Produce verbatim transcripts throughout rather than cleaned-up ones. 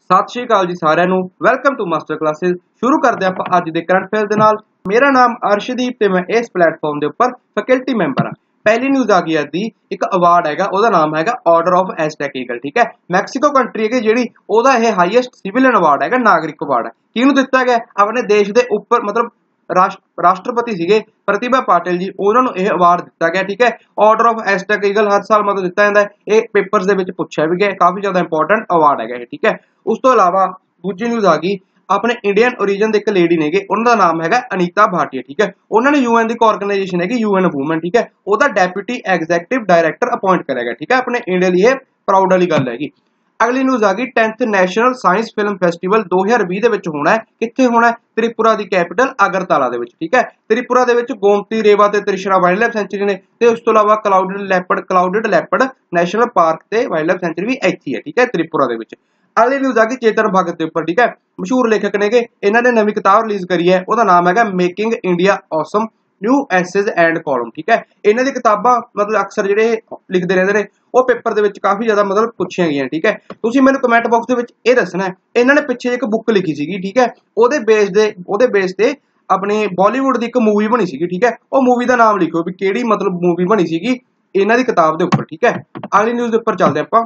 सत श्री अकाल जी सारिਆਂ ਨੂੰ ਵੈਲਕਮ ਟੂ ਮਾਸਟਰ ਕਲਾਸਿਸ। ਸ਼ੁਰੂ ਕਰਦੇ ਆਪਾਂ ਅੱਜ ਦੇ ਕਰੰਟ ਅਫੇਅਰ ਦੇ ਨਾਲ। ਮੇਰਾ ਨਾਮ ਅਰਸ਼ਦੀਪ ਤੇ ਮੈਂ ਇਸ ਪਲੇਟਫਾਰਮ ਦੇ ਉੱਪਰ ਫੈਕਲਟੀ ਮੈਂਬਰ ਹਾਂ। ਪਹਿਲੀ ਨਿਊਜ਼ ਆ ਗਈ ਅੱਜ ਦੀ, ਇੱਕ ਅਵਾਰਡ ਹੈਗਾ, ਉਹਦਾ ਨਾਮ ਹੈਗਾ ਆਰਡਰ ਆਫ ਐਜ਼ਟੈਕ ਈਗਲ। ਠੀਕ ਹੈ, ਮੈਕਸੀਕੋ ਕੰਟਰੀ ਹੈਗੀ ਜਿਹੜੀ, ਉਹਦਾ ਇਹ ਹਾਈਐਸਟ ਸਿਵਿਲਿਅਨ ਅਵਾਰਡ ਹੈਗਾ, ਨਾਗਰਿਕ ਅਵਾਰਡ। ਕਿਹਨੂੰ ਦਿੱਤਾ ਗਿਆ? ਆਪਣੇ ਦੇਸ਼ ਦੇ ਉੱਪਰ ਮਤਲਬ ਰਾਸ਼ਟਰਪਤੀ ਸੀਗੇ ਪ੍ਰਤਿਭਾ ਪਾਟਿਲ ਜੀ, ਉਹਨਾਂ ਨੂੰ ਇਹ ਅਵਾਰਡ ਦਿੱਤਾ ਗਿਆ। ਠੀਕ ਹੈ, ਆਰਡਰ ਆਫ ਐਜ਼ਟੈਕ ਈਗਲ ਹਰ ਸਾਲ ਮਤਲਬ ਦਿੱਤਾ ਜਾਂਦਾ ਹੈ। ਇਹ ਪੇਪਰਸ ਦੇ ਵਿੱਚ ਪੁੱਛਿਆ ਵੀ ਗਿਆ, ਕਾਫੀ ਜ਼ਿਆਦਾ ਇੰਪੋਰਟੈਂਟ ਅਵਾਰਡ ਹੈਗਾ ਇਹ। ਠੀਕ ਹੈ, ਉਸ ਤੋਂ ਇਲਾਵਾ ਦੂਜੀ ਨਿਊਜ਼ ਆ ਗਈ, ਆਪਣੇ ਇੰਡੀਅਨ ਓਰੀਜਨ ਦੇ ਇੱਕ ਲੇਡੀ ਨੇਗੇ, ਉਹਨਾਂ ਦਾ ਨਾਮ ਹੈਗਾ ਅਨੀਤਾ ਭਾਟੀਆ। ਠੀਕ ਹੈ, ਉਹਨਾਂ ਨੇ ਯੂਐਨ ਦੀ ਇੱਕ ਆਰਗੇਨਾਈਜੇਸ਼ਨ ਹੈਗੀ ਯੂਐਨ ਵੂਮਨ, ਠੀਕ ਹੈ, ਉਹਦਾ ਡੈਪੂਟੀ ਐਗਜ਼ੈਕਟਿਵ ਡਾਇਰੈਕਟਰ ਅਪਾਇੰਟ ਕਰਿਆ ਗਿਆ। ਠੀਕ ਹੈ, ਆਪਣੇ ਇੰਡੀਆ ਲਈ ਇਹ ਪ੍ਰਾਊਡ ਵਾਲੀ ਗੱਲ ਹੈਗੀ। ਅਗਲੀ ਨਿਊਜ਼ ਆ ਗਈ, tenth national science film festival ਦੋ ਹਜ਼ਾਰ ਵੀਹ ਦੇ ਵਿੱਚ ਹੋਣਾ ਹੈ। ਕਿੱਥੇ ਹੋਣਾ ਹੈ? ਤ੍ਰਿਪੁਰਾ ਦੀ ਕੈਪੀਟਲ ਅਗਰਤਾਲਾ ਦੇ ਵਿੱਚ। ਠੀਕ ਹੈ, ਤ੍ਰਿਪੁਰਾ ਦੇ ਵਿੱਚ ਗੋਮਤੀ ਰੇਵਾ ਤੇ ਤ੍ਰਿਸ਼ਰਾ ਵਾਈਲਡ ਲਾਈਫ ਸੈਂਚੁਰੀ ਨੇ, ਤੇ ਉਸ ਤੋਂ ਇਲਾਵਾ clouded leopard clouded leopard national park ਤੇ ਵਾਈਲਡ ਲਾਈਫ ਸੈਂਚੁਰੀ ਵੀ ਇੱਥੇ ਹੈ। ਠੀਕ ਹੈ, ਤ੍ਰਿਪੁਰਾ ਦੇ ਵਿੱਚ। ਅਗਲੀ ਨਿਊਜ਼ ਆ ਗਈ ਚੇਤਨ ਭਗਤ ਦੇ ਉੱਪਰ। ਠੀਕ ਹੈ, ਮਸ਼ਹੂਰ ਲੇਖਕ ਨੇਗੇ, ਇਹਨਾਂ ਨੇ ਨਵੀਂ ਕਿਤਾਬ ਰਿਲੀਜ਼ ਕਰੀ ਹੈ, ਉਹਦਾ ਨਾਮ ਹੈਗਾ making India awesome new essays and column. ਠੀਕ ਹੈ, ਇਹਨਾਂ ਦੀ ਕਿਤਾਬਾਂ ਮਤਲਬ ਅਕਸਰ ਜਿਹੜੇ ਲਿਖਦੇ ਰਹਿੰਦੇ ਨੇ, ਉਹ ਪੇਪਰ ਦੇ ਵਿੱਚ ਕਾਫੀ ਜ਼ਿਆਦਾ ਮਤਲਬ ਪੁੱਛੀਆਂ ਗਈਆਂ। ਠੀਕ ਹੈ, ਤੁਸੀਂ ਮੈਨੂੰ ਕਮੈਂਟ ਬਾਕਸ ਦੇ ਵਿੱਚ ਇਹ ਦੱਸਣਾ ਹੈ, ਇਹਨਾਂ ਨੇ ਪਿੱਛੇ ਇੱਕ ਬੁੱਕ ਲਿਖੀ ਸੀਗੀ, ਠੀਕ ਹੈ, ਉਹਦੇ ਬੇਸ ਦੇ ਉਹਦੇ ਬੇਸ ਤੇ ਆਪਣੀ ਬਾਲੀਵੁੱਡ ਦੀ ਇੱਕ ਮੂਵੀ ਬਣੀ ਸੀਗੀ। ਠੀਕ ਹੈ, ਉਹ ਮੂਵੀ ਦਾ ਨਾਮ ਲਿਖੋ ਵੀ ਕਿਹੜੀ ਮਤਲਬ ਮੂਵੀ ਬਣੀ ਸੀਗੀ ਇਹਨਾਂ ਦੀ ਕਿਤਾਬ ਦੇ ਉੱਪਰ। ਠੀਕ ਹੈ, ਅਗਲੀ ਨਿਊਜ਼ ਦੇ ਉੱਪਰ ਚੱਲਦੇ ਆਪਾਂ।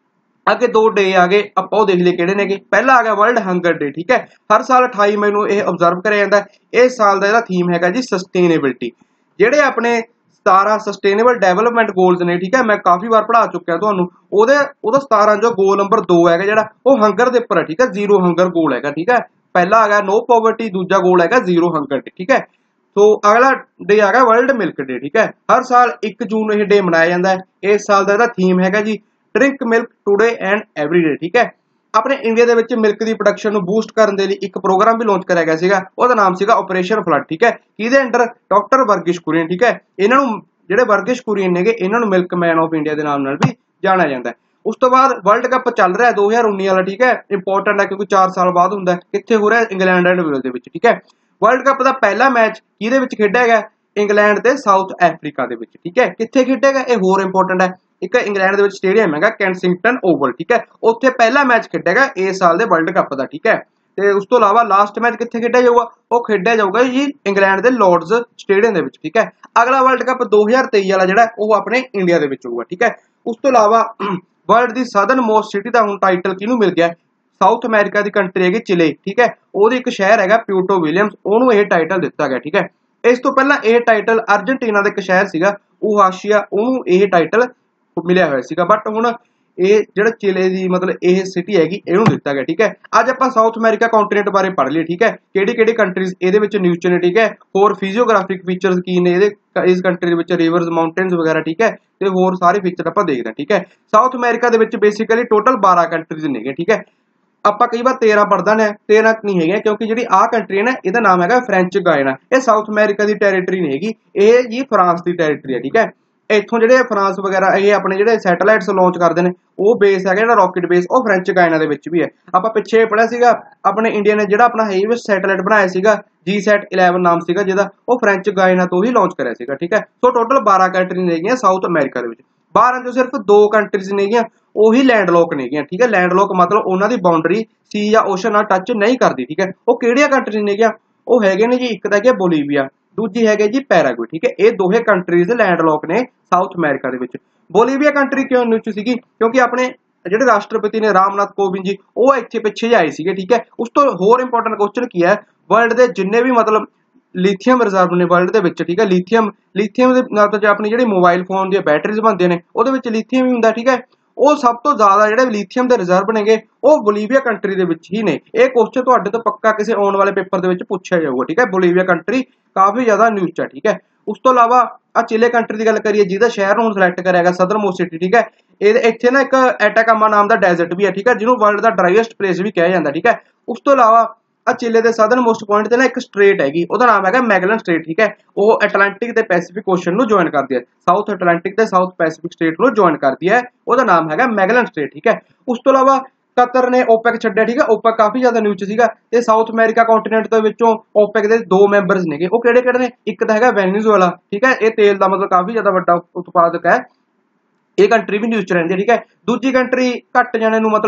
ਅੱਗੇ ਦੋ ਡੇ ਆ ਗਏ, ਆਪਾਂ ਉਹ ਦੇਖ ਲਏ ਕਿਹੜੇ ਨੇਗੇ। ਪਹਿਲਾ ਆ ਗਿਆ ਵਰਲਡ ਹੰਗਰ ਡੇ। ਠੀਕ ਹੈ, ਹਰ ਸਾਲ ਅਠਾਈ ਮਈ ਨੂੰ ਇਹ ਆਬਜ਼ਰਵ ਕਰਿਆ ਜਾਂਦਾ। ਇਸ ਸਾਲ ਦਾ ਇਹਦਾ ਥੀਮ ਹੈਗਾ ਜੀ ਸਸਟੇਨੇਬਿਲਟੀ। ਜਿਹੜੇ ਆਪਣੇ ਸਤਾਰਾਂ ਸਸਟੇਨੇਬਲ ਡਿਵੈਲਪਮੈਂਟ ਗੋਲਸ ਨੇ, ਠੀਕ ਹੈ, ਮੈਂ ਕਾਫੀ ਵਾਰ ਪੜ੍ਹਾ ਚੁੱਕਿਆ ਤੁਹਾਨੂੰ। ਉਹਦੇ ਉਹਦਾ ਸਤਾਰਾਂ ਜੋ ਗੋਲ ਨੰਬਰ ਦੋ ਹੈਗਾ ਜਿਹੜਾ, ਉਹ ਹੰਗਰ ਦੇ ਉੱਪਰ ਹੈ। ਠੀਕ ਹੈ, ਜ਼ੀਰੋ ਹੰਗਰ ਗੋਲ ਹੈਗਾ। ਠੀਕ ਹੈ, ਪਹਿਲਾ ਹੈਗਾ ਨੋ ਪੋਵਰਟੀ, ਦੂਜਾ ਗੋਲ ਹੈਗਾ ਜ਼ੀਰੋ ਹੰਗਰ ਡੇ। ਠੀਕ ਹੈ, ਸੋ ਅਗਲਾ ਡੇ ਆ ਗਿਆ ਵਰਲਡ ਮਿਲਕ ਡੇ। ਠੀਕ ਹੈ, ਹਰ ਸਾਲ ਇੱਕ ਜੂਨ ਨੂੰ ਇਹ ਡੇ ਮਨਾਇਆ ਜਾਂਦਾ ਹੈ। ਇਸ ਸਾਲ ਦਾ ਇਹਦਾ ਥੀਮ ਹੈਗਾ ਜੀ drink milk today and every day. ਠੀਕ ਹੈ, ਆਪਣੇ ਇੰਡੀਆ ਦੇ ਵਿੱਚ ਮਿਲਕ ਦੀ ਪ੍ਰੋਡਕਸ਼ਨ ਨੂੰ ਬੂਸਟ ਕਰਨ ਦੇ ਲਈ ਇੱਕ ਪ੍ਰੋਗਰਾਮ ਵੀ ਲਾਂਚ ਕਰਿਆ ਗਿਆ ਸੀਗਾ, ਉਹਦਾ ਨਾਮ ਸੀਗਾ ਆਪਰੇਸ਼ਨ ਫਲੱਡ। ਠੀਕ ਹੈ, ਇਹਦੇ ਅੰਡਰ ਡਾਕਟਰ ਵਰਗਿਸ਼ ਕੁਰੀਅਨ, ਠੀਕ ਹੈ, ਇਹਨਾਂ ਨੂੰ ਜਿਹੜੇ ਵਰਗਿਸ਼ ਕੁਰੀਅਨ ਨੇਗੇ, ਇਹਨਾਂ ਨੂੰ ਮਿਲਕ ਮੈਨ ਆਫ ਇੰਡੀਆ ਦੇ ਨਾਮ ਨਾਲ ਵੀ ਜਾਣਿਆ ਜਾਂਦਾ ਹੈ। ਉਸ ਤੋਂ ਬਾਅਦ ਵਰਲਡ ਕੱਪ ਚੱਲ ਰਿਹਾ ਦੋ ਹਜ਼ਾਰ ਉੱਨੀ ਵਾਲਾ। ਠੀਕ ਹੈ, ਇੰਪੋਰਟੈਂਟ ਹੈ ਕਿਉਂਕਿ ਚਾਰ ਸਾਲ ਬਾਅਦ ਹੁੰਦਾ। ਕਿੱਥੇ ਹੋ ਰਿਹਾ? ਇੰਗਲੈਂਡ ਐਂਡ ਵੇਲਜ਼ ਦੇ ਵਿੱਚ। ਠੀਕ ਹੈ, ਵਰਲਡ ਕੱਪ ਦਾ ਪਹਿਲਾ ਮੈਚ ਕਿਹਦੇ ਵਿੱਚ ਖੇਡਿਆ ਗਿਆ? ਇੰਗਲੈਂਡ ਤੇ ਸਾਊਥ ਅਫਰੀਕਾ ਦੇ ਵਿੱਚ। ਠੀਕ ਹੈ, ਕਿੱਥੇ ਖੇਡਿਆ? ਇਹ ਹੋਰ ਇੰਪੋਰਟੈਂਟ ਹੈ। ਇੱਕ ਇੰਗਲੈਂਡ ਦੇ ਵਿੱਚ ਸਟੇਡੀਅਮ ਹੈਗਾ ਕੈਂਸਿੰਗਟਨ ਓਵਲ। ਠੀਕ ਹੈ, ਉੱਥੇ ਪਹਿਲਾ ਮੈਚ ਖੇਡਿਆ ਗਿਆ ਇਸ ਸਾਲ ਦੇ ਵਰਲਡ ਕੱਪ ਦਾ। ਠੀਕ ਹੈ, ਤੇ ਉਸ ਤੋਂ ਇਲਾਵਾ ਲਾਸਟ ਮੈਚ ਕਿੱਥੇ ਖੇਡਿਆ ਜਾਊਗਾ? ਉਹ ਖੇਡਿਆ ਜਾਊਗਾ ਜੀ ਇੰਗਲੈਂਡ ਦੇ ਲਾਰਡਸ ਸਟੇਡੀਅਮ ਦੇ ਵਿੱਚ। ਠੀਕ ਹੈ, ਅਗਲਾ ਵਰਲਡ ਕੱਪ ਦੋ ਹਜ਼ਾਰ ਤੇਈ ਵਾਲਾ ਜਿਹੜਾ, ਉਹ ਆਪਣੇ ਇੰਡੀਆ ਦੇ ਵਿੱਚ ਹੋਊਗਾ। ਠੀਕ ਹੈ, ਉਸ ਤੋਂ ਇਲਾਵਾ ਵਰਲਡ ਦੀ ਸਦਰਨ ਮੋਸਟ ਸਿਟੀ ਦਾ ਹੁਣ ਟਾਈਟਲ ਕਿਹਨੂੰ ਮਿਲ ਗਿਆ? ਸਾਊਥ ਅਮਰੀਕਾ ਦੀ ਕੰਟਰੀ ਹੈਗੀ ਚਿਲੇ। ਠੀਕ ਹੈ, ਉਹਦੀ ਇੱਕ ਸ਼ਹਿਰ ਹੈਗਾ ਪਿਊਟੋ ਵਿਲੀਅਮਸ, ਉਹਨੂੰ ਇਹ ਟਾਈਟਲ ਦਿੱਤਾ ਗਿਆ। ਠੀਕ ਹੈ, ਇਸ ਤੋਂ ਪਹਿਲਾਂ ਇਹ ਟਾਈਟਲ ਅਰਜਨਟੀਨਾ ਦਾ ਇੱਕ ਸ਼ਹਿਰ ਸੀਗਾ ਓਹਾਸ਼ੀਆ, ਉਹਨੂੰ ਇਹ ਟਾਈਟਲ ਮਿਲਿਆ ਹੋਇਆ ਸੀਗਾ, ਬਟ ਹੁਣ ਇਹ ਜਿਹੜਾ ਚਿਲੇ ਦੀ ਮਤਲਬ ਇਹ ਸਿਟੀ ਹੈਗੀ, ਇਹਨੂੰ ਦਿੱਤਾ ਗਿਆ। ਠੀਕ ਹੈ, ਅੱਜ ਆਪਾਂ ਸਾਊਥ ਅਮਰੀਕਾ ਕੰਟੀਨੈਂਟ ਬਾਰੇ ਪੜ੍ਹ ਲਈਏ। ਠੀਕ ਹੈ, ਕਿਹੜੀ ਕਿਹੜੀ ਕੰਟਰੀਜ਼ ਇਹਦੇ ਵਿੱਚ ਨਿਊਜ਼ ਚ ਨੇ। ਠੀਕ ਹੈ, ਹੋਰ ਫਿਜ਼ੀਓਗ੍ਰਾਫਿਕ ਫੀਚਰਸ ਕੀ ਨੇ ਇਹਦੇ, ਇਸ ਕੰਟਰੀ ਦੇ ਵਿੱਚ ਰਿਵਰਸ, ਮਾਊਂਟੇਨਸ ਵਗੈਰਾ। ਠੀਕ ਹੈ, ਤੇ ਹੋਰ ਸਾਰੇ ਫੀਚਰ ਆਪਾਂ ਦੇਖਦੇ ਹਾਂ। ਠੀਕ ਹੈ, ਸਾਊਥ ਅਮਰੀਕਾ ਦੇ ਵਿੱਚ ਬੇਸਿਕਲੀ ਟੋਟਲ ਬਾਰਾਂ ਕੰਟਰੀਜ਼ ਨੇਗੇ। ਠੀਕ ਹੈ, ਆਪਾਂ ਕਈ ਵਾਰ ਤੇਰਾਂ ਪੜ੍ਹਦਾ ਨੇ, ਤੇਰਾਂ ਨਹੀਂ ਹੈਗੀਆਂ ਕਿਉਂਕਿ ਜਿਹੜੀ ਆਹ ਕੰਟਰੀ ਹੈ ਨਾ, ਇਹਦਾ ਨਾਮ ਹੈਗਾ ਫ੍ਰੈਂਚ ਗਾਇਨਾ। ਇਹ ਸਾਊਥ ਅਮਰੀਕਾ ਦੀ ਟੈਰੀਟਰੀ ਨਹੀਂ ਹੈਗੀ, ਇਹ ਜੀ ਫਰਾਂਸ ਦੀ ਟੈਰੀਟਰੀ ਹੈ। ਠੀਕ ਹੈ, ਇੱਥੋਂ ਜਿਹੜੇ ਫਰਾਂਸ ਵਗੈਰਾ ਇਹ ਆਪਣੇ ਜਿਹੜੇ ਸੈਟੇਲਾਈਟਸ ਲਾਂਚ ਕਰਦੇ ਨੇ, ਉਹ ਬੇਸ ਹੈਗਾ ਜਿਹੜਾ ਰਾਕਟ ਬੇਸ, ਉਹ ਫ੍ਰੈਂਚ ਗਾਇਨਾ ਦੇ ਵਿੱਚ ਵੀ ਹੈ। ਆਪਾਂ ਪਿੱਛੇ ਪੜ੍ਹਿਆ ਸੀਗਾ, ਆਪਣੇ ਇੰਡੀਆ ਨੇ ਜਿਹੜਾ ਆਪਣਾ ਹੈਵੀਐਸਟ ਸੈਟੇਲਾਈਟ ਬਣਾਇਆ ਸੀਗਾ, ਜੀ ਸੈਟ ਇਲੈਵਨ ਨਾਮ ਸੀਗਾ ਜਿਹਦਾ, ਉਹ ਫ੍ਰੈਂਚ ਗਾਇਨਾ ਤੋਂ ਹੀ ਲਾਂਚ ਕਰਿਆ ਸੀਗਾ। ਠੀਕ ਹੈ, ਸੋ ਟੋਟਲ ਬਾਰਾਂ ਕੰਟਰੀਜ਼ ਹੈਗੀਆਂ ਸਾਊਥ ਅਮਰੀਕਾ ਦੇ ਵਿੱਚ। ਬਾਰਾਂ ਚੋਂ ਸਿਰਫ ਦੋ ਕੰਟਰੀਜ਼ ਨੇਗੀਆਂ ਉਹੀ ਲੈਂਡਲੋਕ ਨੇਗੀਆਂ। ਠੀਕ ਹੈ, ਲੈਂਡਲੋਕ ਮਤਲਬ ਉਹਨਾਂ ਦੀ ਬਾਉਂਡਰੀ ਸੀ ਜਾਂ ਓਸ਼ਨ ਨਾਲ ਟੱਚ ਨਹੀਂ ਕਰਦੀ। ਠੀਕ ਹੈ, ਉਹ ਕਿਹੜੀਆਂ ਕੰਟਰੀਜ਼ ਨੇਗੀਆਂ? ਉਹ ਹੈਗੇ ਨੇ ਜੀ, ਇੱਕ ਤਾਂ ਹੈਗਾ ਬੋਲੀਵੀਆ, ਦੂਜੀ ਹੈਗੇ ਜੀ ਪੈਰਾਗੁਏ। ਠੀਕ ਹੈ, ਇਹ ਦੋਹੇ ਕੰਟਰੀਜ਼ ਲੈਂਡਲੋਕ ਨੇ ਸਾਊਥ ਅਮਰੀਕਾ ਦੇ ਵਿੱਚ। ਬੋਲੀਵੀਆ ਕੰਟਰੀ ਕਿਉਂ ਨਿਊਜ਼ ਸੀਗੀ? ਕਿਉਂਕਿ ਆਪਣੇ ਜਿਹੜੇ ਰਾਸ਼ਟਰਪਤੀ ਨੇ ਰਾਮਨਾਥ ਕੋਵਿੰਦ ਜੀ, ਉਹ ਇੱਥੇ ਪਿੱਛੇ ਆਏ ਸੀਗੇ। ਠੀਕ ਹੈ, ਉਸ ਤੋਂ ਹੋਰ ਇੰਪੋਰਟੈਂਟ ਕੁਐਸਚਨ ਕੀ ਹੈ, ਵਰਲਡ ਦੇ ਜਿੰਨੇ ਵੀ ਮਤਲਬ ਲਿਥੀਅਮ ਰਿਜ਼ਰਵ ਨੇ ਵਰਲਡ ਦੇ ਵਿੱਚ। ਠੀਕ ਹੈ, ਲਿਥੀਅਮ ਲਿਥੀਅਮ ਦੇ ਨਾਲ ਤਾਂ ਆਪਣੀ ਜਿਹੜੀ ਮੋਬਾਈਲ ਫੋਨ ਦੀਆਂ ਬੈਟਰੀਜ਼ ਬਣਦੀਆਂ ਨੇ, ਉਹਦੇ ਵਿੱਚ ਲਿਥੀਅਮ ਹੀ ਹੁੰਦਾ। ਠੀਕ ਹੈ, ਉਹ ਸਭ ਤੋਂ ਜ਼ਿਆਦਾ ਜਿਹੜੇ ਲਿਥੀਅਮ ਦੇ ਰਿਜ਼ਰਵ ਨੇਗੇ, ਉਹ ਬੋਲੀਵੀਆ ਕੰਟਰੀ ਦੇ ਵਿੱਚ ਹੀ ਨੇ। ਇਹ ਕੁਐਸਚਨ ਤੁਹਾਡੇ ਤੋਂ ਪੱਕਾ ਕਿਸੇ ਆਉਣ ਵਾਲੇ ਪੇਪਰ ਦੇ ਵਿੱਚ ਪੁੱਛਿਆ ਜਾਊਗਾ। ਠੀਕ ਹੈ, ਬੋਲੀਵੀਆ ਕੰਟਰੀ ਕਾਫੀ ਜ਼ਿਆਦਾ ਨਿਊਜ਼ 'ਚ ਹੈ। ਠੀਕ ਹੈ, ਉਸ ਤੋਂ ਇਲਾਵਾ ਆ ਚਿਲੇ ਕੰਟਰੀ ਦੀ ਗੱਲ ਕਰੀਏ, ਜਿਹਦਾ ਸ਼ਹਿਰ ਨੂੰ ਸਿਲੈਕਟ ਕਰਿਆ ਗਿਆ ਸਦਰ ਮੋਸਟ ਸਿਟੀ। ਠੀਕ ਹੈ, ਇਹ ਇੱਥੇ ਨਾ ਇੱਕ ਐਟਾਕਾਮਾ ਨਾਮ ਦਾ ਡੈਜ਼ਰਟ ਵੀ ਹੈ। ਠੀਕ ਹੈ, ਜਿਹਨੂੰ ਵਰਲਡ ਦਾ ਡਰਾਈਐਸਟ ਪਲੇਸ ਵੀ ਕਿਹਾ ਜਾਂਦਾ। ਠੀਕ ਹੈ, ਉਸ ਤੋਂ ਇਲਾਵਾ ਆ ਚਿਲੇ ਦੇ ਸਦਰਨ ਮੋਸਟ ਪੁਆਇੰਟ ਤੇ ਨਾ ਇੱਕ ਸਟ੍ਰੇਟ ਹੈਗੀ, ਉਹਦਾ ਨਾਮ ਹੈਗਾ ਮੈਗਲਨ ਸਟ੍ਰੇਟ। ਠੀਕ ਹੈ, ਉਹ ਐਟਲਾਂਟਿਕ ਤੇ ਪੈਸੀਫਿਕ ਓਸ਼ਨ ਨੂੰ ਜੁਆਇਨ ਕਰਦੀ ਹੈ, ਸਾਊਥ ਐਟਲਾਂਟਿਕ ਤੇ ਸਾਊਥ ਪੈਸੀਫਿਕ ਸਟੇਟ ਨੂੰ ਜੁਆਇਨ ਕਰਦੀ ਹੈ, ਉਹਦਾ ਨਾਮ ਹੈਗਾ ਮੈਗਲਨ ਸਟ੍ਰੇਟ। ਠੀਕ ਹੈ, ਉਸ ਤੋਂ ਇਲਾਵਾ ਕਤਰ ਨੇ ਓਪੈਕ ਛੱਡਿਆ। ਠੀਕ ਹੈ, ਓਪੈਕ ਕਾਫੀ ਜ਼ਿਆਦਾ ਨਿਊਜ਼ ਸੀਗਾ, ਤੇ ਸਾਊਥ ਅਮਰੀਕਾ ਕੰਟੀਨੈਂਟ ਦੇ ਵਿੱਚੋਂ ਓਪੈਕ ਦੇ ਦੋ ਮੈਂਬਰਸ ਨੇਗੇ, ਉਹ ਕਿਹੜੇ ਕਿਹੜੇ ਨੇ? ਇੱਕ ਤਾਂ ਹੈਗਾ ਵੈਨੇਜ਼ੁਏਲਾ। ਠੀਕ ਹੈ, ਇਹ ਤੇਲ ਦਾ ਮਤਲਬ ਕਾਫੀ ਜ਼ਿਆਦਾ ਵੱਡਾ ਉਤਪਾਦਕ ਹੈ, ਇਹ ਕੰਟਰੀ ਵੀ ਨਿਊਜ਼ 'ਚ ਰਹਿੰਦੀ ਹੈ। ਠੀਕ ਹੈ, ਦੂਜੀ ਕੰਟਰੀ ਘੱਟ ਜਾਣੇ ਨੂੰ ਮਤਲਬ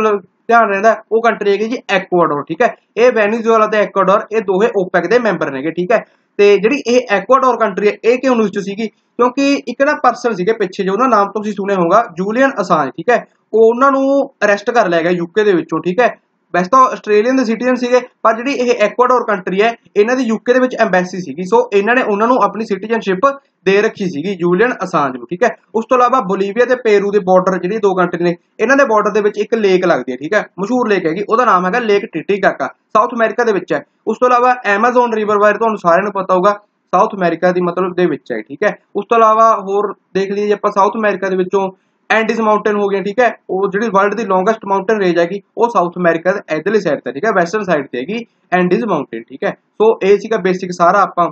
ध्यान रहिंदा ਉਹ ਕੰਟਰੀ ਹੈਗੀ ਜੀ ਐਕਵਾਡੋਰ। ठीक है, ਇਹ ਵੈਨੇਜ਼ੁਏਲਾ ਤੇ ਐਕਵਾਡੋਰ ਇਹ ਦੋਵੇਂ ਓਪੈਕ ਦੇ ਮੈਂਬਰ ਨੇਗੇ। ठीक है, ਤੇ ਜਿਹੜੀ ਇਹ ਐਕਵਾਡੋਰ ਕੰਟਰੀ ਹੈ ਇਹ ਕਿਉਂ ਨਿਊਜ਼ 'ਚ ਸੀਗੀ ਕਿਉਂਕਿ ਇੱਕ ਨਾ ਪਰਸਨ ਸੀਗੇ ਪਿੱਛੇ ਜੋ ਉਹਨਾਂ ਨਾਮ ਤੁਸੀਂ ਸੁਣਿਆ ਹੋਊਗਾ ਜੂਲੀਅਨ ਅਸਾਂਜ। ठीक है, ਉਹ ਉਹਨਾਂ ਨੂੰ ਅਰੈਸਟ ਕਰ ਲਿਆ ਗਿਆ ਯੂਕੇ ਦੇ ਵਿੱਚੋਂ। ठीक है, ਵੈਸੇ ਤਾਂ ਆਸਟ੍ਰੇਲੀਅਨ ਦੇ ਸਿਟੀਜ਼ਨ ਸੀਗੇ ਪਰ ਜਿਹੜੀ ਇਹ ਐਕਵਾਡੋਰ ਕੰਟਰੀ ਹੈ ਇਹਨਾਂ ਦੀ ਯੂਕੇ ਦੇ ਵਿੱਚ ਐਮਬੈਸੀ ਸੀਗੀ, ਸੋ ਇਹਨਾਂ ਨੇ ਉਹਨਾਂ ਨੂੰ ਆਪਣੀ ਸਿਟੀਜ਼ਨਸ਼ਿਪ ਦੇ ਰੱਖੀ ਸੀਗੀ ਜੂਲੀਅਨ ਅਸਾਂਜ ਨੂੰ। ਠੀਕ ਹੈ, ਉਸ ਤੋਂ ਇਲਾਵਾ ਬੋਲੀਵੀਆ ਤੇ ਪੇਰੂ ਦੇ ਬਾਰਡਰ ਜਿਹੜੀ ਦੋ ਕੰਟਰੀ ਨੇ ਇਹਨਾਂ ਦੇ ਬਾਰਡਰ ਦੇ ਵਿੱਚ ਇੱਕ ਲੇਕ ਲੱਗਦੀ ਹੈ। ਠੀਕ ਹੈ, ਮਸ਼ਹੂਰ ਲੇਕ ਹੈਗੀ, ਉਹਦਾ ਨਾਮ ਹੈਗਾ ਲੇਕ ਟਿਟੀਕਾਕਾ, ਸਾਊਥ ਅਮਰੀਕਾ ਦੇ ਵਿੱਚ ਹੈ। ਉਸ ਤੋਂ ਇਲਾਵਾ ਐਮਾਜ਼ਨ ਰਿਵਰ ਬਾਰੇ ਤੁਹਾਨੂੰ ਸਾਰਿਆਂ ਨੂੰ ਪਤਾ ਹੋਊਗਾ, ਸਾਊਥ ਅਮਰੀਕਾ ਦੀ ਮਤਲਬ ਦੇ ਵਿੱਚ ਹੈ। ਠੀਕ ਹੈ, ਉਸ ਤੋਂ ਇਲਾਵਾ ਹੋਰ ਦੇਖ ਲਈਏ ਜੇ ਆਪਾਂ ਸਾਊਥ ਅਮਰੀਕਾ ਦੇ ਵਿੱਚੋਂ ਐਂਡੀਜ਼ ਮਾਊਂਟੇਨ ਹੋ ਗਏ। ठीक है, ਉਹ ਜਿਹੜੀ ਵਰਲਡ ਦੀ ਲੌਂਗੈਸਟ ਮਾਊਂਟੇਨ ਰੇਂਜ ਹੈਗੀ ਉਹ ਸਾਊਥ ਅਮਰੀਕਾ ਦੇ ਇਧਰਲੀ ਸਾਈਡ ਤੇ। ठीक है, ਵੈਸਟਰਨ ਸਾਈਡ ਤੇ ਹੈਗੀ ਐਂਡੀਜ਼ ਮਾਊਂਟੇਨ। ठीक है, ਸੋ ਇਹ ਸੀਗਾ ਬੇਸਿਕ ਸਾਰਾ ਆਪਾਂ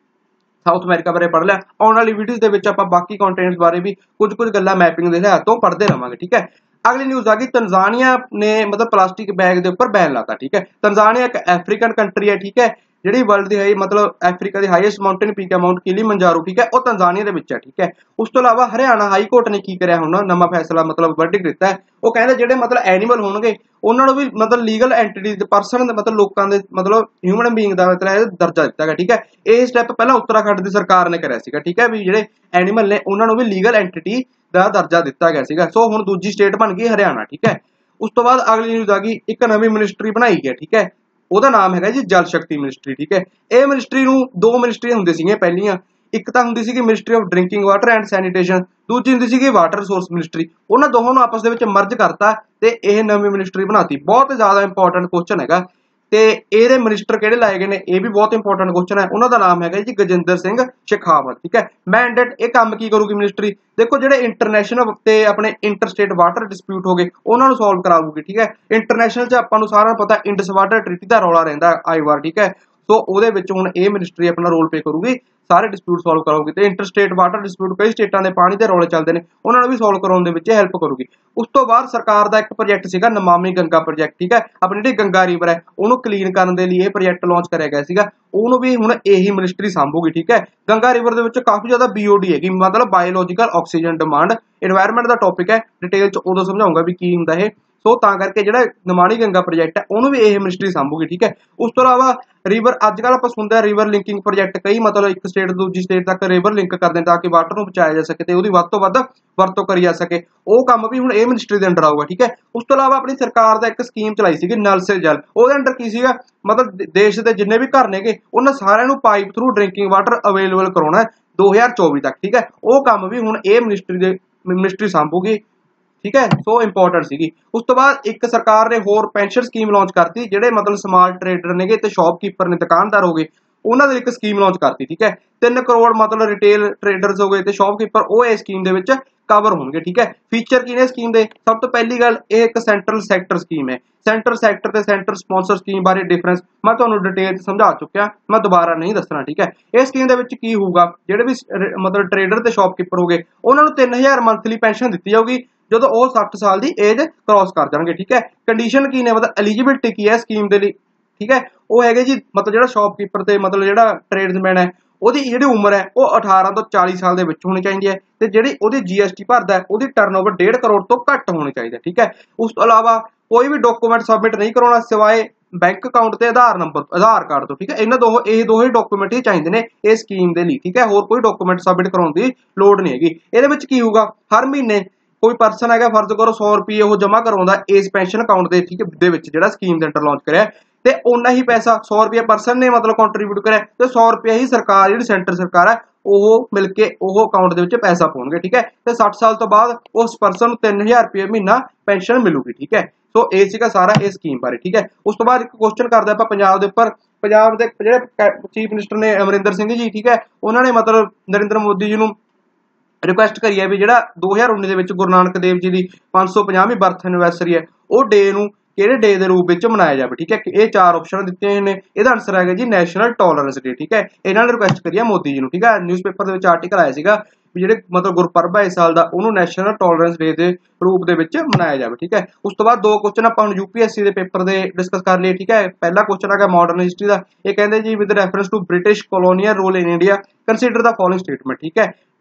ਸਾਊਥ ਅਮਰੀਕਾ ਬਾਰੇ ਪੜ੍ਹ ਲਿਆ। ਆਉਣ ਵਾਲੀ ਵੀਡੀਓਜ਼ ਦੇ ਵਿੱਚ ਆਪਾਂ ਬਾਕੀ ਕੰਟੈਂਟਸ ਬਾਰੇ ਵੀ ਕੁਝ ਕੁਝ ਗੱਲਾਂ ਮੈਪਿੰਗ ਦੇ ਲਿਹਾਜ਼ ਤੋਂ ਪੜ੍ਹਦੇ ਰਹਾਂਗੇ। ठीक है, ਅਗਲੀ ਨਿਊਜ਼ ਆ ਗਈ ਤੰਜ਼ਾਨੀਆ ਨੇ ਮਤਲਬ ਪਲਾਸਟਿਕ ਬੈਗ ਦੇ ਉੱਪਰ ਬੈਨ ਲਾਤਾ। ठीक है, ਤੰਜ਼ਾਨੀਆ ਇੱਕ ਅਫਰੀਕਨ ਕੰਟਰੀ ਹੈ। ठीक है, ਜਿਹੜੀ ਵਰਲਡ ਦੀ ਹੈ ਮਤਲਬ ਅਫਰੀਕਾ ਦੀ ਹਾਈਐਸਟ ਮਾਊਂਟੇਨ ਪੀਕ ਹੈ ਮਾਊਂਟ ਕਿਲੀਮੰਜਾਰੋ। ठीक है, ਉਹ ਤੰਜ਼ਾਨੀਆ ਦੇ ਵਿੱਚ ਹੈ। ठीक है, ਉਸ ਤੋਂ ਇਲਾਵਾ ਹਰਿਆਣਾ ਹਾਈ ਕੋਰਟ ਨੇ ਕੀ ਕਰਿਆ ਹੁਣ ਨਵਾਂ ਫੈਸਲਾ ਮਤਲਬ ਵਰਡਿਕਟ ਦਿੱਤਾ ਹੈ। ਉਹ ਕਹਿੰਦੇ ਜਿਹੜੇ ਮਤਲਬ ਐਨੀਮਲ ਹੋਣਗੇ ਉਹਨਾਂ ਨੂੰ ਵੀ ਮਤਲਬ ਲੀਗਲ ਐਂਟੀਟੀ ਦੇ ਪਰਸਨ ਦੇ ਮਤਲਬ ਲੋਕਾਂ ਦੇ ਮਤਲਬ ਹਿਊਮਨ ਬੀਇੰਗ ਦਾ ਮਤਲਬ ਦਰਜਾ ਦਿੱਤਾ ਗਿਆ। ठीक है, ਇਹ ਸਟੈਪ ਪਹਿਲਾਂ ਉੱਤਰਾਖੰਡ ਦੀ ਸਰਕਾਰ ਨੇ ਕਰਿਆ ਸੀਗਾ। ठीक है, ਵੀ ਜਿਹੜੇ ਐਨੀਮਲ ਨੇ ਉਹਨਾਂ ਨੂੰ ਵੀ ਲੀਗਲ ਐਂਟੀਟੀ ਦਾ ਦਰਜਾ ਦਿੱਤਾ ਗਿਆ ਸੀਗਾ। ਸੋ ਹੁਣ ਦੂਜੀ ਸਟੇਟ ਬਣ ਗਈ ਹਰਿਆਣਾ। ठीक है, ਉਸ ਤੋਂ ਬਾਅਦ ਅਗਲੀ ਨਿਊਜ਼ ਆ ਗਈ ਇੱਕ ਨਵੀਂ ਮਿਨਿਸਟਰੀ ਬਣਾਈ ਹੈ। ठीक है, ਉਹਦਾ ਨਾਮ ਹੈਗਾ ਜੀ ਜਲ ਸ਼ਕਤੀ ਮਿਨਿਸਟਰੀ। ठीक है, ਇਹ ਮਿਨਿਸਟਰੀ ਨੂੰ ਦੋ ਮਿਨਿਸਟਰੀਆਂ ਹੁੰਦੀਆਂ ਸੀਗੀਆਂ ਪਹਿਲੀਆਂ, ਇੱਕ ਤਾਂ ਹੁੰਦੀ ਸੀਗੀ ministry of drinking water and sanitation, ਦੂਜੀ ਹੁੰਦੀ ਸੀਗੀ ਵਾਟਰ ਰਿਸੋਰਸ ਮਿਨਿਸਟਰੀ। ਉਹਨਾਂ ਦੋਹਾਂ ਨੂੰ ਆਪਸ ਦੇ ਵਿੱਚ ਮਰਜ ਕਰਤਾ ਤੇ ਇਹ ਨਵੀਂ ਮਿਨਿਸਟਰੀ ਬਣਾਤੀ। ਬਹੁਤ ਜ਼ਿਆਦਾ ਇੰਪੋਰਟੈਂਟ ਕੁਐਸਚਨ ਹੈਗਾ ਤੇ ਇਹਦੇ ਮਿਨਿਸਟਰ ਕਿਹੜੇ ਲਾਏ ਗਏ ਨੇ ਇਹ ਵੀ ਬਹੁਤ ਇੰਪੋਰਟੈਂਟ ਕੁਐਸਚਨ ਹੈ। ਉਹਨਾਂ ਦਾ ਨਾਮ ਹੈਗਾ ਜੀ ਗਜਿੰਦਰ ਸਿੰਘ ਸ਼ੇਖਾਵਤ। ठीक है, ਮੈਂਡੇਟ ਇਹ ਕੰਮ ਕੀ ਕਰੂਗੀ ਮਿਨਿਸਟਰੀ, ਦੇਖੋ ਜਿਹੜੇ ਇੰਟਰਨੈਸ਼ਨਲ ਤੇ ਆਪਣੇ ਇੰਟਰਸਟੇਟ ਵਾਟਰ ਡਿਸਪਿਊਟ ਹੋ ਗਏ ਉਹਨਾਂ ਨੂੰ ਸੋਲਵ ਕਰਾਊਗੀ। ठीक है, ਇੰਟਰਨੈਸ਼ਨਲ 'ਚ ਆਪਾਂ ਨੂੰ ਸਾਰਾ ਪਤਾ ਇੰਡਸ ਵਾਟਰ ਟ੍ਰੀਟੀ ਦਾ ਰੌਲਾ ਰਹਿੰਦਾ ਆਈ ਵਾਰ। ठीक है, ਸੋ ਉਹਦੇ ਵਿੱਚ ਹੁਣ ਇਹ ਮਿਨਿਸਟਰੀ ਆਪਣਾ ਰੋਲ ਪਲੇ ਕਰੂਗੀ, ਸਾਰੇ ਡਿਸਪਿਊਟ ਸੋਲਵ ਕਰਾਉਗੀ ਤੇ ਇੰਟਰਸਟੇਟ ਵਾਟਰ ਡਿਸਪਿਊਟ ਕਈ ਸਟੇਟਾਂ ਦੇ ਪਾਣੀ ਦੇ ਰੌਲੇ ਚੱਲਦੇ ਨੇ ਉਹਨਾਂ ਨੂੰ ਵੀ ਸੋਲਵ ਕਰਾਉਣ ਦੇ ਵਿੱਚ ਹੈਲਪ ਕਰੂਗੀ। ਉਸ ਤੋਂ ਬਾਅਦ ਸਰਕਾਰ ਦਾ ਇੱਕ ਪ੍ਰੋਜੈਕਟ ਸੀਗਾ ਨਮਾਮੀ ਗੰਗਾ ਪ੍ਰੋਜੈਕਟ। ठीक है, ਆਪਣੀ ਜਿਹੜੀ ਗੰਗਾ ਰਿਵਰ ਹੈ ਉਹਨੂੰ ਕਲੀਨ ਕਰਨ ਦੇ ਲਈ ਇਹ ਪ੍ਰੋਜੈਕਟ ਲਾਂਚ ਕਰਿਆ ਗਿਆ ਸੀਗਾ, ਉਹਨੂੰ ਵੀ ਹੁਣ ਇਹੀ ਮਿਨਿਸਟਰੀ ਸੰਭੂਗੀ। ठीक है, ਗੰਗਾ ਰਿਵਰ ਦੇ ਵਿੱਚ ਕਾਫੀ ਜ਼ਿਆਦਾ ਬੀਓਡੀ ਹੈਗੀ ਮਤਲਬ ਬਾਇਓਲੋਜੀਕਲ ਆਕਸੀਜਨ ਡਿਮਾਂਡ, এনवायरमेंट ਦਾ ਟੌਪਿਕ ਹੈ, ਡਿਟੇਲ 'ਚ ਉਦੋਂ ਸਮਝਾਉਂਗਾ ਵੀ ਕੀ ਹੁੰਦਾ ਇਹ। ਸੋ ਤਾਂ ਕਰਕੇ ਜਿਹੜਾ ਨਮਾਮੀ ਗੰਗਾ ਪ੍ਰੋਜੈਕਟ ਹੈ ਉਹਨੂੰ ਵੀ ਇਹ ਮਿਨਿਸਟਰੀ ਸੰਭੂਗੀ। ठीक है, ਉਸ ਤੋਂ ਇਲਾਵਾ ਰਿਵਰ ਅੱਜ ਕੱਲ੍ਹ ਆਪਾਂ ਸੁਣਦੇ ਆ ਰਿਵਰ ਲਿੰਕਿੰਗ ਪ੍ਰੋਜੈਕਟ ਕਈ ਮਤਲਬ ਇੱਕ ਸਟੇਟ ਤੋਂ ਦੂਜੀ ਸਟੇਟ ਤੱਕ ਰਿਵਰ ਲਿੰਕ ਕਰਦੇ ਤਾਂ ਕਿ ਵਾਟਰ ਨੂੰ ਬਚਾਇਆ ਜਾ ਸਕੇ ਤੇ ਉਹਦੀ ਵੱਧ ਤੋਂ ਵੱਧ ਵਰਤੋਂ ਕਰੀ ਜਾ ਸਕੇ, ਉਹ ਕੰਮ ਵੀ ਹੁਣ ਇਹ ਮਿਨਿਸਟਰੀ ਦੇ ਅੰਡਰ ਆਊਗਾ। ठीक है, ਉਸ ਤੋਂ ਇਲਾਵਾ ਆਪਣੀ ਸਰਕਾਰ ਦਾ ਇੱਕ ਸਕੀਮ ਚਲਾਈ ਸੀਗੀ ਨਲ ਸੇ ਜਲ, ਉਹਦੇ ਅੰਡਰ ਕੀ ਸੀਗਾ ਮਤਲਬ ਦੇਸ਼ ਦੇ ਜਿੰਨੇ ਵੀ ਘਰ ਨੇਗੇ ਉਹਨਾਂ ਸਾਰਿਆਂ ਨੂੰ pipe through drinking water available ਕਰਾਉਣਾ ਦੋ ਹਜ਼ਾਰ ਚੌਵੀ ਤੱਕ। ठीक है, ਉਹ ਕੰਮ ਵੀ ਹੁਣ ਇਹ ਮਿਨਿਸਟਰੀ ਦੇ ਮਿਨਿਸਟਰੀ ਸੰਭੂਗੀ। ठीक है, ਸੋ ਇੰਪੋਰਟੈਂਟ ਸੀਗੀ। ਉਸ ਤੋਂ ਬਾਅਦ ਇੱਕ ਸਰਕਾਰ ਨੇ ਹੋਰ ਪੈਨਸ਼ਨ ਸਕੀਮ ਲਾਂਚ ਕਰਤੀ ਜਿਹੜੇ ਮਤਲਬ ਸਮਾਲ ਟ੍ਰੇਡਰ ਨੇਗੇ ਤੇ ਸ਼ਾਪਕੀਪਰ ਨੇ ਦੁਕਾਨਦਾਰ ਹੋ ਗਏ ਉਹਨਾਂ ਦੇ ਇੱਕ ਸਕੀਮ ਲਾਂਚ ਕਰਤੀ। ठीक है, ਤਿੰਨ ਕਰੋੜ ਮਤਲਬ ਰਿਟੇਲ ਟ੍ਰੇਡਰਸ ਹੋ ਗਏ ਤੇ ਸ਼ਾਪਕੀਪਰ ਉਹ ਇਹ ਸਕੀਮ ਦੇ ਵਿੱਚ ਕਵਰ ਹੋਣਗੇ। ठीक है, ਫੀਚਰ ਕੀ ਨੇ ਸਕੀਮ ਦੇ, ਸਭ ਤੋਂ ਪਹਿਲੀ ਗੱਲ ਇਹ ਇੱਕ ਸੈਂਟਰਲ ਸੈਕਟਰ ਸਕੀਮ ਹੈ। ਸੈਂਟਰ ਸੈਕਟਰ ਤੇ ਸੈਂਟਰ ਸਪਾਂਸਰ ਸਕੀਮ ਬਾਰੇ ਡਿਫਰੈਂਸ ਮੈਂ ਤੁਹਾਨੂੰ ਡਿਟੇਲ ਸਮਝਾ ਚੁੱਕਿਆ, ਮੈਂ ਦੁਬਾਰਾ ਨਹੀਂ ਦੱਸਣਾ। ठीक है, ਇਹ ਸਕੀਮ ਦੇ ਵਿੱਚ ਕੀ ਹੋਊਗਾ ਜਿਹੜੇ ਵੀ ਮਤਲਬ ਟ੍ਰੇਡਰ ਤੇ ਸ਼ਾਪਕੀਪਰ ਹੋ ਗਏ ਉਹਨਾਂ ਨੂੰ ਤਿੰਨ ਹਜ਼ਾਰ ਮੰਥਲੀ ਪੈਨਸ਼ਨ ਦਿੱਤੀ ਜਾਊਗੀ ਜਦੋਂ ਉਹ ਸੱਠ ਸਾਲ ਦੀ ਏਜ ਕ੍ਰਾਸ ਕਰ ਜਾਣਗੇ। ठीक है, ਕੰਡੀਸ਼ਨ ਕੀ ਨੇ ਮਤਲਬ ਐਲੀਜੀਬਿਲਟੀ ਕੀ ਹੈ ਸਕੀਮ ਦੇ ਲਈ। ठीक है, ਉਹ ਹੈਗੇ ਜੀ ਮਤਲਬ ਜਿਹੜਾ ਸ਼ਾਪਕੀਪਰ ਤੇ ਮਤਲਬ ਜਿਹੜਾ ਟ੍ਰੇਡਸਮੈਨ ਹੈ ਉਹਦੀ ਜਿਹੜੀ ਉਮਰ ਹੈ ਉਹ ਅਠਾਰਾਂ ਤੋਂ ਚਾਲੀ ਸਾਲ ਦੇ ਵਿੱਚ ਹੋਣੀ ਚਾਹੀਦੀ ਹੈ ਤੇ ਜਿਹੜੀ ਉਹਦੀ ਜੀਐਸਟੀ ਭਰਦਾ ਹੈ ਉਹਦੀ ਟਰਨਓਵਰ ਡੇਢ ਕਰੋੜ ਤੋਂ ਘੱਟ ਹੋਣੀ ਚਾਹੀਦੀ ਹੈ। ठीक है, ਉਸ ਤੋਂ ਇਲਾਵਾ ਕੋਈ ਵੀ ਡਾਕੂਮੈਂਟ ਸਬਮਿਟ ਨਹੀਂ ਕਰਾਉਣਾ ਸਿਵਾਏ ਬੈਂਕ ਅਕਾਊਂਟ ਤੇ ਆਧਾਰ ਨੰਬਰ ਆਧਾਰ ਕਾਰਡ ਤੋਂ। ठीक है, ਇਹਨਾਂ ਦੋ ਇਹ ਦੋਹੇ ਡਾਕੂਮੈਂਟ ਹੀ ਚਾਹੀਦੇ ਨੇ ਇਹ ਸਕੀਮ ਦੇ ਲਈ। ठीक है, ਹੋਰ ਕੋਈ ਡਾਕੂਮੈਂਟ ਸਬਮਿਟ ਕਰਾਉਣ ਦੀ ਲੋੜ ਨਹੀਂ ਹੈਗੀ। ਇਹਦੇ ਵਿੱਚ ਕੀ ਹੋਊਗਾ ਹਰ ਮਹੀਨੇ ਕੋਈ ਪਰਸਨ ਹੈਗਾ ਫਰਜ਼ ਕਰੋ ਸੌ ਰੁਪਏ ਉਹ ਜਮ੍ਹਾਂ ਕਰਾਉਂਦਾ ਇਸ ਪੈਨਸ਼ਨ ਅਕਾਊਂਟ ਦੇ। ठीक है, ਦੇ ਵਿੱਚ ਜਿਹੜਾ ਸਕੀਮ ਦੇ ਅੰਡਰ ਲਾਂਚ ਕਰਿਆ ਤੇ ਉਨਾ ਹੀ ਪੈਸਾ ਸੌ ਰੁਪਏ ਪਰਸਨ ਨੇ ਮਤਲਬ ਕੰਟਰੀਬਿਊਟ ਕਰਿਆ ਤੇ ਸੌ ਰੁਪਏ ਹੀ ਸਰਕਾਰ ਜਿਹੜੀ ਸੈਂਟਰ ਸਰਕਾਰ ਹੈ ਉਹ ਮਿਲ ਕੇ ਉਹ ਅਕਾਊਂਟ ਦੇ ਵਿੱਚ ਪੈਸਾ ਪਾਉਣਗੇ। ठीक है, ਤੇ ਸੱਠ ਸਾਲ ਤੋਂ ਬਾਅਦ ਉਸ ਪਰਸਨ ਨੂੰ ਤਿੰਨ ਹਜ਼ਾਰ ਰੁਪਏ ਮਹੀਨਾ ਪੈਨਸ਼ਨ ਮਿਲੂਗੀ। ठीक है, ਸੋ ਇਹ ਸੀਗਾ ਸਾਰਾ ਇਹ ਸਕੀਮ ਬਾਰੇ। ठीक है, ਉਸ ਤੋਂ ਬਾਅਦ ਇੱਕ ਕੁਐਸਚਨ ਕਰਦੇ ਆਪਾਂ ਪੰਜਾਬ ਦੇ ਉੱਪਰ। ਪੰਜਾਬ ਦੇ ਜਿਹੜੇ ਚੀਫ ਮਿਨਿਸਟਰ ਨੇ ਅਮਰਿੰਦਰ ਸਿੰਘ ਜੀ। ठीक है, ਉਹਨਾਂ ਨੇ ਮਤਲਬ ਨਰਿੰਦਰ ਮੋਦੀ ਜੀ ਨੂੰ ਰਿਕੁਐਸਟ ਕਰੀ ਹੈ ਵੀ ਜਿਹੜਾ ਦੋ ਹਜ਼ਾਰ ਉੱਨੀ ਦੇ ਵਿੱਚ ਗੁਰੂ ਨਾਨਕ ਦੇਵ ਜੀ ਦੀ ਪੰਜ ਸੌ ਪੰਜਾਹਵੀਂ ਬਰਥ ਐਨੀਵਰਸਰੀ ਹੈ ਉਹ ਡੇ ਨੂੰ ਕਿਹੜੇ ਡੇ ਦੇ ਰੂਪ ਵਿੱਚ ਮਨਾਇਆ ਜਾਵੇ। ठीक है, ਇਹ ਚਾਰ ਆਪਸ਼ਨ ਦਿੱਤੇ ਹੋਏ ਨੇ, ਇਹਦਾ ਆਨਸਰ ਹੈਗਾ ਜੀ ਨੈਸ਼ਨਲ ਟੋਲਰੈਂਸ ਡੇ। ठीक है, ਇਹਨਾਂ ਨੇ ਰਿਕੁਐਸਟ ਕਰੀ ਹੈ ਮੋਦੀ ਜੀ ਨੂੰ। ठीक है, ਨਿਊਜ਼ਪੇਪਰ ਦੇ ਵਿੱਚ ਆਰਟੀਕਲ ਆਇਆ ਸੀਗਾ ਵੀ ਜਿਹੜੇ ਮਤਲਬ ਗੁਰਪੁਰਬ ਹੈ ਇਸ ਸਾਲ ਦਾ ਉਹਨੂੰ ਨੈਸ਼ਨਲ ਟੋਲਰੈਂਸ ਡੇ ਦੇ ਰੂਪ ਦੇ ਵਿੱਚ ਮਨਾਇਆ ਜਾਵੇ। ठीक है, ਉਸ ਤੋਂ ਬਾਅਦ ਦੋ ਕੁਐਸਚਨ ਆਪਾਂ ਹੁਣ ਯੂਪੀਐਸਸੀ ਦੇ ਪੇਪਰ ਦੇ ਡਿਸਕਸ ਕਰ ਲਈਏ। ठीक है, ਪਹਿਲਾ ਕੁਐਸਚਨ ਹੈਗਾ ਮਾਡਰਨ ਹਿਸਟਰੀ ਦਾ। ਇਹ ਕਹਿੰਦੇ ਜੀ with reference to British colonial rule in India consider the following statement. ठीक है,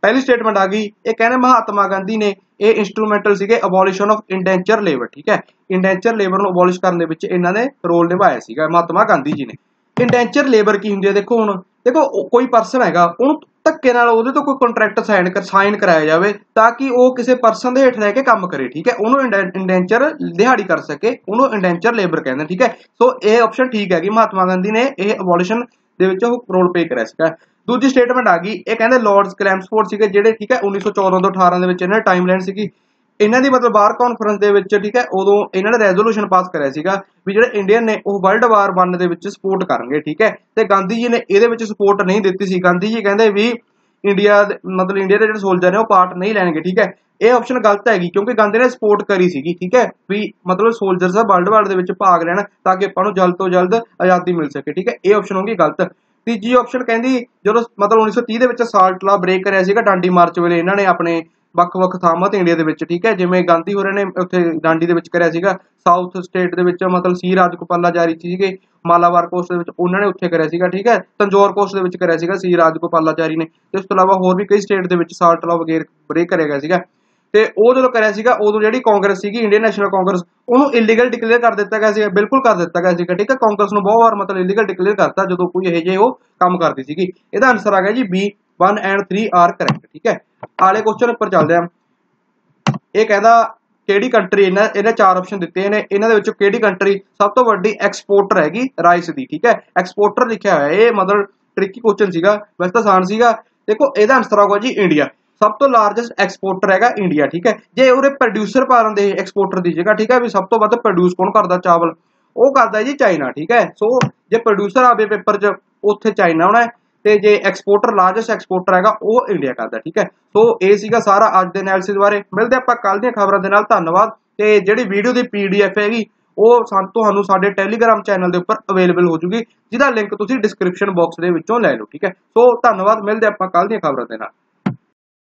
पहली स्टेटमेंट आ गई, ये कहने महात्मा गांधी ने ये इंस्ट्रूमेंटल सीगे अबॉलिशन ऑफ इंडेंचर लेबर, ठीक है। इंडेंचर लेबर ਨੂੰ ਅਬੋਲਿਸ਼ ਕਰਨ ਦੇ ਵਿੱਚ ਇਹਨਾਂ ਨੇ ਰੋਲ ਨਿਭਾਇਆ ਸੀਗਾ ਮਹਾਤਮਾ ਗਾਂਧੀ ਜੀ ਨੇ। ਇੰਡੈਂਚਰ ਲੇਬਰ ਕੀ ਹੁੰਦੀ ਹੈ, ਦੇਖੋ ਹੁਣ ਦੇਖੋ ਕੋਈ ਪਰਸਨ ਹੈਗਾ ਉਹਨੂੰ ਧੱਕੇ ਨਾਲ ਉਹਦੇ ਤੋਂ ਕੋਈ ਕੰਟਰੈਕਟ ਸਾਈਨ ਕਰ ਸਾਈਨ ਕਰਾਇਆ ਜਾਵੇ ਤਾਂ ਕਿ ਉਹ ਕਿਸੇ ਪਰਸਨ ਦੇ ਹੇਠ ਰਹਿ ਕੇ ਕੰਮ ਕਰੇ, ਠੀਕ ਹੈ। ਉਹਨੂੰ ਇੰਡੈਂਚਰ ਦਿਹਾੜੀ ਕਰ ਸਕੇ, ਉਹਨੂੰ ਇੰਡੈਂਚਰ ਲੇਬਰ ਕਹਿੰਦੇ, ਠੀਕ ਹੈ। ਸੋ ਇਹ ਆਪਸ਼ਨ ਠੀਕ ਹੈ ਕਿ ਮਹਾਤਮਾ ਗਾਂਧੀ ਨੇ ਇਹ ਅਬੋਲਿਸ਼ਨ ਦੇ ਵਿੱਚ ਉਹ ਰੋਲ ਪਲੇ ਕਰਿਆ ਸੀਗਾ। ਦੂਜੀ ਸਟੇਟਮੈਂਟ ਆ ਗਈ, ਇਹ ਕਹਿੰਦੇ ਲਾਰਡਸ ਕਲੈਮਸਫੋਰਡ ਸੀਗੇ ਜਿਹੜੇ, ਠੀਕ ਹੈ, ਉੱਨੀ ਸੌ ਚੌਦਾਂ ਤੋਂ ਅਠਾਰਾਂ ਦੇ ਵਿੱਚ ਇਹਨਾਂ ਦੀ ਟਾਈਮਲਾਈਨ ਸੀਗੀ ਇਹਨਾਂ ਦੀ, ਮਤਲਬ ਬਾਰ ਕਾਨਫਰੰਸ ਦੇ ਵਿੱਚ, ਠੀਕ ਹੈ, ਉਦੋਂ ਇਹਨਾਂ ਨੇ ਰੈਜ਼ੋਲੂਸ਼ਨ ਪਾਸ ਕਰਿਆ ਸੀਗਾ ਵੀ ਜਿਹੜੇ ਇੰਡੀਅਨ ਨੇ ਉਹ ਵਰਲਡ ਵਾਰ ਵਨ ਦੇ ਵਿੱਚ ਸਪੋਰਟ ਕਰਨਗੇ, ਠੀਕ ਹੈ। ਤੇ ਗਾਂਧੀ ਜੀ ਨੇ ਇਹਦੇ ਵਿੱਚ ਸਪੋਰਟ ਨਹੀਂ ਦਿੱਤੀ ਸੀ। ਗਾਂਧੀ ਜੀ ਕਹਿੰਦੇ ਵੀ ਇੰਡੀਆ ਮਤਲਬ ਇੰਡੀਆ ਦੇ ਜਿਹੜੇ ਸੋਲਜਰ ਨੇ ਉਹ ਪਾਰਟ ਨਹੀਂ ਲੈਣਗੇ, ਠੀਕ ਹੈ। ਇਹ ਆਪਸ਼ਨ ਗਲਤ ਹੈਗੀ ਕਿਉਂਕਿ ਗਾਂਧੀ ਨੇ ਸਪੋਰਟ ਕਰੀ ਸੀਗੀ, ਠੀਕ ਹੈ, ਵੀ ਮਤਲਬ ਸੋਲਜਰਸ ਦਾ ਵਰਲਡ ਵਾਰ ਦੇ ਵਿੱਚ ਭਾਗ ਲੈਣ ਤਾਂ ਕਿ ਆਪਾਂ ਨੂੰ ਜਲਦ ਤੋਂ ਜਲਦ ਆਜ਼ਾਦੀ ਮਿਲ ਸਕੇ, ਠੀਕ ਹੈ। ਇਹ ਆਪਸ਼ਨ ਹੋਗੀ ਗਲਤ। ਤੀਜੀ ਆਪਸ਼ਨ ਕਹਿੰਦੀ ਜਦੋਂ ਮਤਲਬ ਉੱਨੀ ਸੌ ਤੀਹ ਦੇ ਵਿੱਚ ਸਾਲਟ ਲਾ ਬ੍ਰੇਕ ਕਰਿਆ ਸੀਗਾ ਡਾਂਡੀ ਮਾਰਚ ਵੇਲੇ ਇਹਨਾਂ ਨੇ ਆਪਣੇ ਵੱਖ-ਵੱਖ ਥਾਵਾਂ ਤੇ ਇੰਡੀਆ ਦੇ ਵਿੱਚ, ਠੀਕ ਹੈ। ਜਿਵੇਂ ਗਾਂਧੀ ਹੋਰਾਂ ਨੇ ਉੱਥੇ ਡਾਂਡੀ ਦੇ ਵਿੱਚ ਕਰਿਆ ਸੀਗਾ, ਸਾਊਥ ਸਟੇਟ ਦੇ ਵਿੱਚ ਮਤਲਬ ਸੀ ਰਾਜਗੋਪਾਲਾ ਜਾਰੀ ਸੀਗੇ, ਮਾਲਾਬਾਰ ਕੋਸਟ ਦੇ ਵਿੱਚ ਉਹਨਾਂ ਨੇ ਉੱਥੇ ਕਰਿਆ ਸੀਗਾ, ਠੀਕ ਹੈ। ਤੰਜੌਰ ਕੋਸਟ ਦੇ ਵਿੱਚ ਕਰਿਆ ਸੀਗਾ ਸੀ ਰਾਜਗੋਪਾਲਾ ਜਾਰੀ ਨੇ। ਤੇ ਇਸ ਤੋਂ ਇਲਾਵਾ ਹੋਰ ਵੀ ਕਈ ਸਟੇਟ ਦੇ ਵਿੱਚ ਸਾਲਟ ਲਾ ਵਗੈਰ ਬ੍ਰੇਕ ਕਰਿਆ ਗਿਆ ਸੀਗਾ। ਤੇ ਉਹ ਜਦੋਂ ਕਰਿਆ ਸੀਗਾ ਉਦੋਂ ਜਿਹੜੀ ਕਾਂਗਰਸ ਸੀਗੀ ਇੰਡੀਅਨ ਨੈਸ਼ਨਲ ਕਾਂਗਰਸ ਉਹਨੂੰ ਇਲੀਗਲ ਡਿਕਲੇਅਰ ਕਰ ਦਿੱਤਾ ਗਿਆ ਸੀਗਾ, ਬਿਲਕੁਲ ਕਰ ਦਿੱਤਾ ਗਿਆ ਸੀਗਾ, ਠੀਕ ਹੈ। ਕਾਂਗਰਸ ਨੂੰ ਬਹੁਤ ਵਾਰ ਮਤਲਬ ਇਲੀਗਲ ਡਿਕਲੇਅਰ ਕਰਤਾ ਜਦੋਂ ਕੋਈ ਇਹੋ ਜਿਹੇ ਉਹ ਕੰਮ ਕਰਦੀ ਸੀਗੀ। ਇਹਦਾ ਆਨਸਰ ਆ ਗਿਆ ਜੀ B, one and three are correct, ठीक है। आले क्वेश्चन उपर चलदे आ। ਇਹ ਕਹਿੰਦਾ ਕਿਹੜੀ ਕੰਟਰੀ ਇਹਨਾਂ ਇਹਨੇ ਚਾਰ ਆਪਸ਼ਨ ਦਿੱਤੇ ਨੇ, ਇਹਨਾਂ ਦੇ ਵਿੱਚੋਂ ਕਿਹੜੀ ਕੰਟਰੀ ਸਭ ਤੋਂ ਵੱਡੀ ਐਕਸਪੋਰਟਰ ਹੈਗੀ ਰਾਈਸ ਦੀ, ਠੀਕ ਹੈ। ਐਕਸਪੋਰਟਰ ਲਿਖਿਆ ਹੋਇਆ, ਇਹ ਮਤਲਬ ਟ੍ਰਿਕੀ ਕੁਐਸਚਨ ਸੀਗਾ, ਵੈਸੇ ਤਾਂ ਆਸਾਨ ਸੀਗਾ। ਦੇਖੋ ਇਹਦਾ ਆਨਸਰ ਆਊਗਾ ਜੀ ਇੰਡੀਆ, ਸਭ ਤੋਂ ਲਾਰਜੈਸਟ ਐਕਸਪੋਰਟਰ ਹੈਗਾ ਇੰਡੀਆ, ਠੀਕ ਹੈ। ਜੇ ਉਹਦੇ ਪ੍ਰੋਡਿਊਸਰ ਪਾ ਦਿੰਦੇ ਐਕਸਪੋਰਟਰ ਦੀ ਜਗ੍ਹਾ, ਠੀਕ ਹੈ, ਵੀ ਸਭ ਤੋਂ ਵੱਧ ਪ੍ਰੋਡਿਊਸ ਕੌਣ ਕਰਦਾ ਚਾਵਲ, ਉਹ ਕਰਦਾ ਜੀ ਚਾਈਨਾ, ਠੀਕ ਹੈ। ਸੋ ਜੇ ਪ੍ਰੋਡਿਊਸਰ ਆਵੇ ਪੇਪਰ 'ਚ ਉੱਥੇ ਚਾਈਨਾ ਆਉਣਾ, ਤੇ ਜੇ ਐਕਸਪੋਰਟਰ ਲਾਰਜੈਸਟ ਐਕਸਪੋਰਟਰ ਹੈਗਾ ਉਹ ਇੰਡੀਆ ਕਰਦਾ, ਠੀਕ ਹੈ। ਸੋ ਇਹ ਸੀਗਾ ਸਾਰਾ ਅੱਜ ਦੇ ਐਨਾਲਿਸਿਸ ਬਾਰੇ। ਮਿਲਦੇ ਆਪਾਂ ਕੱਲ ਦੀਆਂ ਖਬਰਾਂ ਦੇ ਨਾਲ, ਧੰਨਵਾਦ। ਤੇ ਜਿਹੜੀ ਵੀਡੀਓ ਦੀ ਪੀਡੀਐਫ ਹੈਗੀ ਉਹ ਤੁਹਾਨੂੰ ਸਾਡੇ ਟੈਲੀਗ੍ਰਾਮ ਚੈਨਲ ਦੇ ਉੱਪਰ ਅਵੇਲੇਬਲ ਹੋ ਜੂਗੀ, ਜਿਹਦਾ ਲਿੰਕ ਤੁਸੀਂ ਡਿਸਕ੍ਰਿਪਸ਼ਨ ਬਾਕਸ ਦੇ ਵਿੱਚੋਂ ਲੈ ਲਓ, ਠੀਕ ਹੈ। ਸੋ ਧੰਨਵਾਦ, ਮਿਲਦੇ ਆਪਾਂ ਕੱਲ ਦੀਆਂ ਖਬਰਾਂ ਦੇ ਨਾਲ।